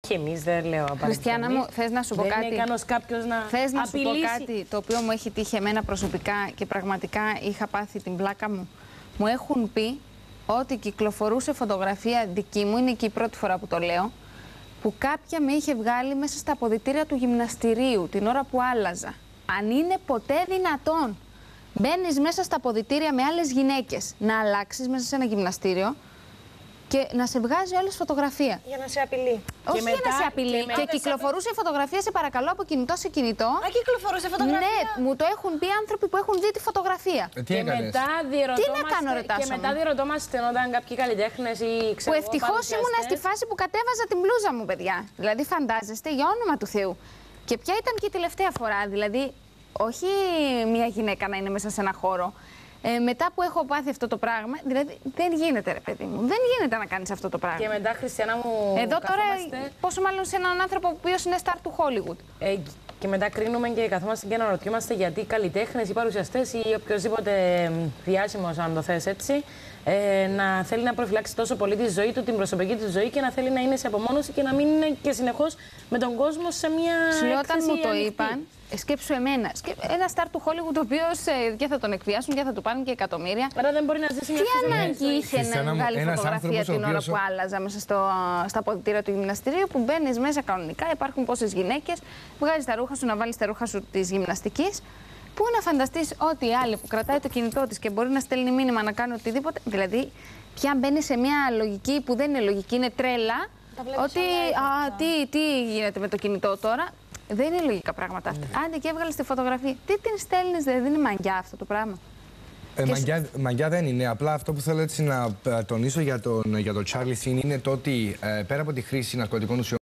Και εμείς δεν λέω απαραίτητα. Χριστιανά μου, θες να σου πω κάτι? Δεν έκανε κάποιος να Θες να σου πω απειλήσει. κάτι το οποίο μου έχει τύχει εμένα προσωπικά και πραγματικά είχα πάθει την πλάκα μου. Μου έχουν πει ότι κυκλοφορούσε φωτογραφία δική μου, είναι και η πρώτη φορά που το λέω, που κάποια με είχε βγάλει μέσα στα αποδυτήρια του γυμναστηρίου την ώρα που άλλαζα. Αν είναι ποτέ δυνατόν, μπαίνεις μέσα στα αποδυτήρια με άλλες γυναίκες να αλλάξεις μέσα σε ένα γυμναστήριο και να σε βγάζει όλες φωτογραφία. Για να σε απειλεί. Όχι για να σε απειλεί. Και κυκλοφορούσε φωτογραφία, σε παρακαλώ, από κινητό σε κινητό. Α, κυκλοφορούσε φωτογραφία. Ναι, μου το έχουν πει άνθρωποι που έχουν δει τη φωτογραφία. Τι έκανες? Τι να κάνω, ρωτάσαι. Και μετά διερωτόμαστε όταν κάποιοι καλλιτέχνες ή ξέρω. Που ευτυχώς ήμουνα στη φάση που κατέβαζα την μπλούζα μου, παιδιά. Δηλαδή, φαντάζεστε, για όνομα του Θεού. Και ποια ήταν και η τελευταία φορά, δηλαδή, όχι μια γυναίκα να είναι μέσα σε ένα χώρο. Μετά που έχω πάθει αυτό το πράγμα, δηλαδή δεν γίνεται, ρε παιδί μου. Δεν γίνεται να κάνεις αυτό το πράγμα. Και μετά, Χριστιανά μου. Εδώ τώρα, πόσο μάλλον σε έναν άνθρωπο που είναι star του Hollywood. Και μετά κρίνουμε και καθόμαστε και αναρωτιόμαστε γιατί οι καλλιτέχνες, οι παρουσιαστές ή οποιοδήποτε διάσημος, αν το θες έτσι, να θέλει να προφυλάξει τόσο πολύ τη ζωή του, την προσωπική του ζωή και να θέλει να είναι σε απομόνωση και να μην είναι και συνεχώς με τον κόσμο σε μια. Όταν μου το είπαν, σκέψου εμένα. Ένα star του Hollywood, ο οποίος και θα τον εκβιάσουν και θα του πάρουν και εκατομμύρια. Άρα δεν μπορεί να ζήσει μια Τι ανάγκη είχε να βγάλει φωτογραφία την ώρα που άλλαζα μέσα στα αποδυτήρια του γυμναστηρίου, που μπαίνει μέσα κανονικά, υπάρχουν πόσες γυναίκες, βγάζει τα ρούχα σου, να βάλει τα ρούχα σου τη γυμναστική. Πού να φανταστείς ότι η άλλη που κρατάει το κινητό της και μπορεί να στέλνει μήνυμα να κάνει οτιδήποτε. Δηλαδή, πια μπαίνει σε μια λογική που δεν είναι λογική, είναι τρέλα. Ότι τι γίνεται με το κινητό τώρα. Δεν είναι λογικά πράγματα αυτά. Άντε και έβγαλε τη φωτογραφία. Τι την στέλνεις, δεν είναι μαγιά αυτό το πράγμα. Μαγιά δεν είναι. Απλά αυτό που θέλω έτσι να τονίσω για τον Charlie Sheen είναι το ότι πέρα από τη χρήση ναρκωτικών ουσιών.